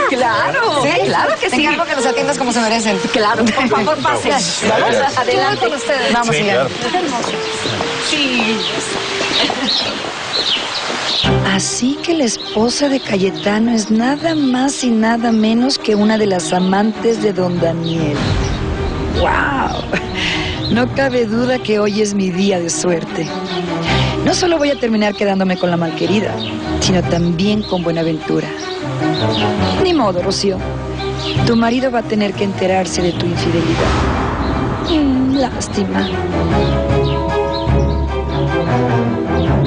Claro, ¿Sí? claro que Te sí. encargo que los atiendas como se merecen. Claro, por favor, pasen. Vamos adelante. Con ustedes. Vamos, Sí, sigan. Sí. Así que la esposa de Cayetano es nada más y nada menos que una de las amantes de don Daniel. ¡Wow! No cabe duda que hoy es mi día de suerte. No solo voy a terminar quedándome con la malquerida, sino también con Buenaventura. Ni modo, Rocío. Tu marido va a tener que enterarse de tu infidelidad. Lástima.